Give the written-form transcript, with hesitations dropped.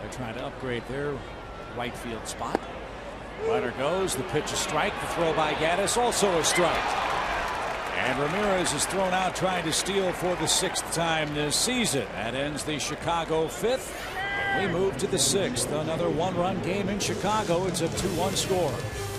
They're trying to upgrade their right field spot. Runner goes. The pitch a strike. The throw by Gattis also a strike. And Ramirez is thrown out trying to steal for the 6th time this season. That ends the Chicago 5th. We move to the 6th. Another one-run game in Chicago. It's a 2-1 score.